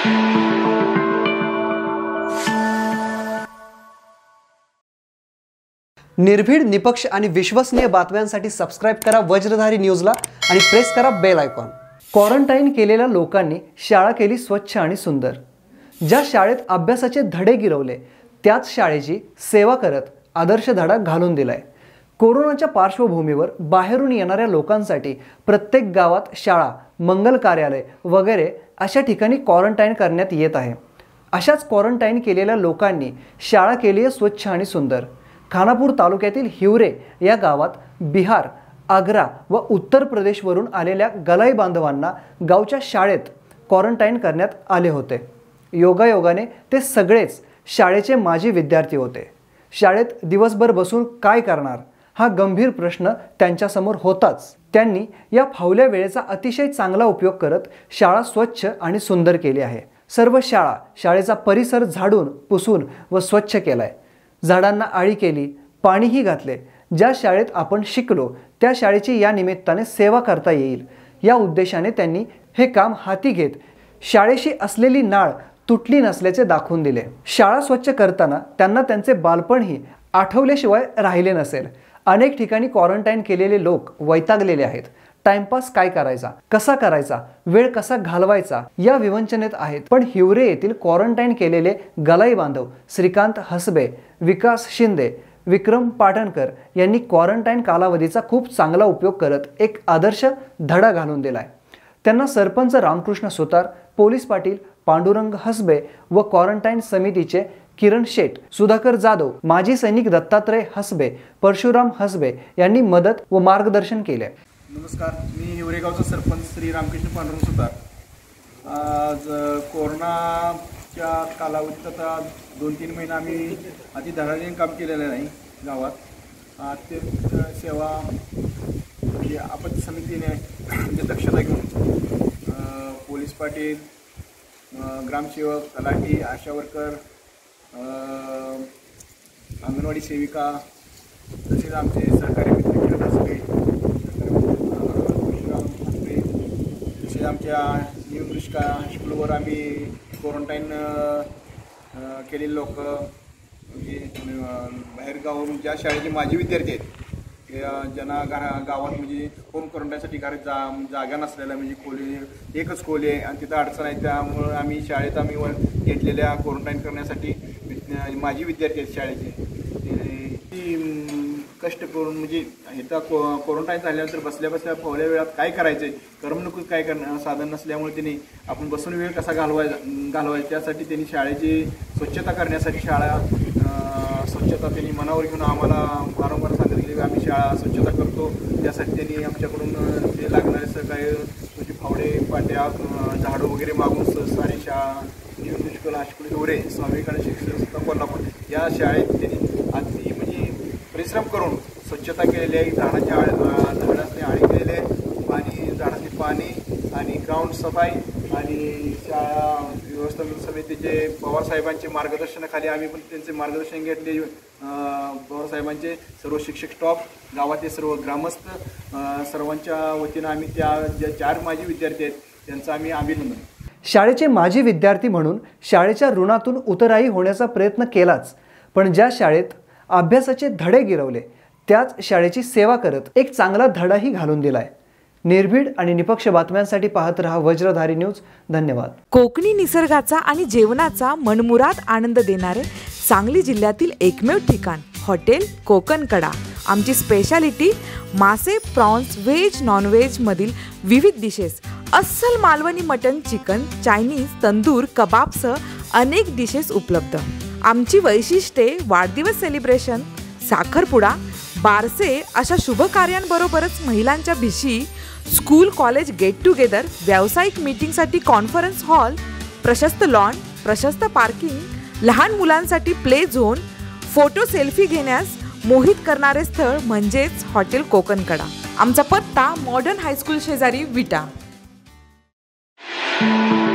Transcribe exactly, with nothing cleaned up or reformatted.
निर्भीड, निपक्ष आणि विश्वसनीय बातम्यांसाठी सबस्क्राइब करा वज्रधारी न्यूजला आणि प्रेस करा बेल आयकॉन। क्वारंटाईन केलेल्या लोकांनी शाळा केली स्वच्छ आणि सुंदर। ज्या शाळेत अभ्यासाचे धडे गिरवले त्याच शाळेची सेवा करत आदर्श धडा घालून दिलाय। कोरोनाच्या पार्श्वभूमीवर बाहेरून येणाऱ्या लोकांसाठी प्रत्येक गावात शाळा, मंगल कार्यालय वगैरे अशा ठिकाणी क्वारंटाईन करण्यात येत आहे। अशाच क्वारंटाईन केलेल्या लोकांनी शाळा केली आहे स्वच्छ आणि सुंदर। खानापूर तालुक्यातील हिवरे या गावात बिहार, आग्रा व उत्तर प्रदेशवरून आलेल्या गलाई बांधवांना गावच्या शाळेत क्वारंटाईन करण्यात आले होते। योगायोगाने ते सगळेच शाळेचे माजी विद्यार्थी होते। शाळेत दिवसभर बसून काय करणार हा गंभीर प्रश्न त्यांच्यासमोर होताच। त्यांनी या फावल्या वेळेचा अतिशय चांगला उपयोग करत शाळा स्वच्छ आणि सुंदर केली आहे। सर्व शाळा, शाळेचा परिसर झाडून, पुसून व स्वच्छ केलाय। झाडांना आळी केली, पाणीही घातले। ज्या शाळेत आपण शिकलो त्या शाळेची या निमित्ताने सेवा करता येईल या उद्देशाने त्यांनी हे काम हाती घेत शाळेशी असलेली नाळ तुटली नसल्याचे दाखवून दिले। शाळा स्वच्छ करताना त्यांना त्यांचे बालपणही आठवल्याशिवाय राहिले नसेल। अनेक ठिकाणी क्वारंटाईन केलेले लोक वैतागलेले आहेत। टाइमपास काय करायचा, कसा करायचा, वेळ कसा घालवायचा या विवंचनेत आहेत। पण हिवरे येथील क्वारंटाईन केलेले गलाई बांधव श्रीकांत हसबे, विकास शिंदे, विक्रम पाटणकर यांनी क्वारंटाईन कालावधीचा खूप चांगला उपयोग करत एक आदर्श धडा घालून दिलाय। त्यांना सरपंच रामकृष्ण सुतार, पोलीस पाटील पांडुरंग हसबे व क्वारंटाईन समितीचे किरण शेठ, सुधाकर जाधव, माजी सैनिक दत्तात्रय हसबे, परशुराम हसबे यांनी मदत व मार्गदर्शन केले। नमस्कार, मी हिवरेगावचा सरपंच श्री रामकृष्ण पांडुरंग सुतार। आज कोरोनाच्या कालावधीत आता दोन तीन महिने आम्ही अति धडाडीने काम केलेलं नाही गावात। अत्यंत सेवा म्हणजे आपत्ती समितीने म्हणजे दक्षता घेऊन पोलीस पाटील, ग्रामसेवक, तलाठी, आशा वर्कर, अंगणवाडी सेविका तसेच आमचे सहकारी मित्र किरण हसबे, तसेच आमच्या न्यू दृष्का स्कूलवर आम्ही क्वारंटाईन केलेले लोक म्हणजे बाहेरगावावरून ज्या शाळेचे माजी विद्यार्थी आहेत ज्यांना घरा गावात म्हणजे होम क्वारंटाईनसाठी घरात जा जागा नसलेल्या म्हणजे खोली एकच खोली आहे आणि तिथं अडचण आहे। त्यामुळं आम्ही शाळेत आम्ही वर घेतलेल्या क्वारंटाईन करण्यासाठी माजी विद्यार्थी आहेत शाळेचे कष्ट करून म्हणजे इथं को क्वारंटाईन झाल्यानंतर बसल्या बसल्या फावल्या वेळात काय करायचं आहे, करमणूक काय करणं साधन नसल्यामुळे त्यांनी आपण बसून वेळ कसा घालवायचा घालवायचा त्यासाठी त्यांनी शाळेची स्वच्छता करण्यासाठी शाळा स्वच्छता त्यांनी मनावर घेऊन आम्हाला वारंवार सांगत गेले आम्ही शाळा स्वच्छता करतो। त्यासाठी त्यांनी आमच्याकडून ते लागणारे सहकार्य म्हणजे फावडे, पाट्या, झाडू वगैरे मागून सारी शाळा न्यू दृष्कल हायस्कूल हिवरे, स्वामी गणेश शिक्षण संस्था कोल्हापूर या शाळेत त्यांनी अति म्हणजे परिश्रम करून स्वच्छता केलेली आहे। झाडाच्या झाडांनी आळी केलेली आहे, पाणी झाडांचे पाणी आणि ग्राउंड सफाई आणि शाळा व्यवस्थापन समितीचे पवार साहेबांचे मार्गदर्शनाखाली आम्ही पण त्यांचे मार्गदर्शन घेतले। पवार साहेबांचे सर्व शिक्षक स्टॉफ, गावातील सर्व ग्रामस्थ सर्वांच्या वतीनं आम्ही त्या ज्या चार माजी विद्यार्थी आहेत त्यांचं आम्ही अभिनंदन। शाळेचे माजी विद्यार्थी म्हणून शाळेच्या ऋणातून उतराई होण्याचा प्रयत्न केलाच, पण ज्या शाळेत अभ्यासाचे धडे गिरवले त्याच शाळेची सेवा करत एक चांगला धडाही घालून दिलाय। निर्भीड आणि निपक्ष बातम्यांसाठी पाहत रहा वज्रधारी न्यूज। धन्यवाद। कोकणी निसर्गाचा आणि जेवणाचा मनमुराद आनंद देणारे सांगली जिल्ह्यातील एकमेव ठिकाण हॉटेल कोकणकडा। आमची स्पेशालिटी मासे, प्रॉन्स, व्हेज, नॉन व्हेज मधील विविध डिशेस, अस्सल Malvani mutton, chicken, Chinese, tandoor, कबाबसह अनेक डिशेस उपलब्ध। आमची वैशिष्ट्ये वाढदिवस सेलिब्रेशन, साखरपुडा, बारसे अशा शुभ कार्यांबरोबरच महिलांच्या भिशी, स्कूल कॉलेज गेट टुगेदर, व्यावसायिक मीटिंगसाठी कॉन्फरन्स हॉल, प्रशस्त लॉन, प्रशस्त पार्किंग, लहान मुलांसाठी प्ले झोन, फोटो सेल्फी घेण्यास मोहित करणारे स्थळ म्हणजेच हॉटेल कोकणकडा। आमचा पत्ता मॉडर्न हायस्कूल शेजारी विटा।